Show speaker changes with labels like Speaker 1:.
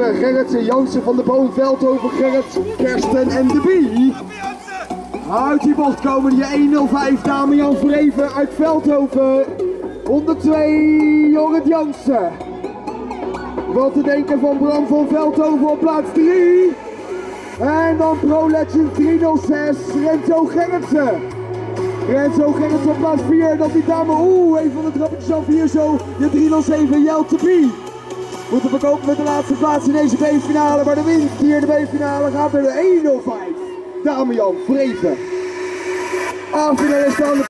Speaker 1: Vreven, Gerritsen, Jansen van de Boom, Veldhoven, Gerrit, Kersten en de Bie. Uit die bocht komen die 105 Damian Vreven uit Veldhoven. 102 Jorrit Jansen. Wat te denken van Bram van Veldhoven op plaats 3. En dan Pro Legend 306 Renzo Gerritsen. Renzo Gerritsen op plaats 4. Dan die dame, een van de trappetjes af hier zo. De 307 Jelte Bie. Moeten verkopen met de laatste plaats in deze B-finale. Maar de winst hier in de B-finale gaat naar de 105 Damian Vreven. A-finalist aan de